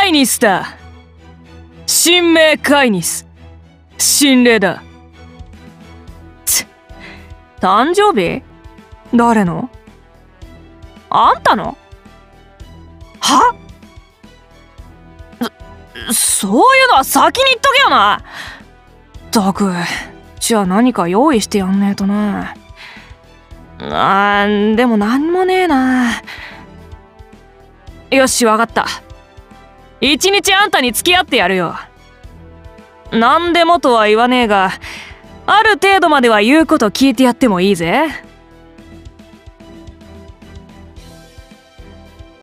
イニスだ。神明カイニス。神霊だ。誕生日？誰の？あんたの？は？そういうのは先に言っとけよな。ったく、じゃあ何か用意してやんねえとな。でもなんもねえな。よし、わかった。一日あんたに付き合ってやるよ。なんでもとは言わねえが、ある程度までは言うこと聞いてやってもいいぜ。